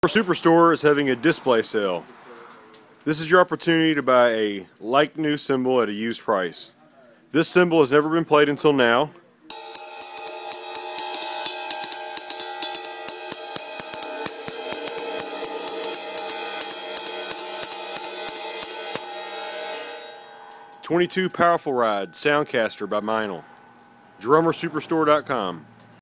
Superstore is having a display sale. This is your opportunity to buy a like-new cymbal at a used price. This cymbal has never been played until now. '22 Powerful Ride Soundcaster by Meinl. DrummerSuperstore.com.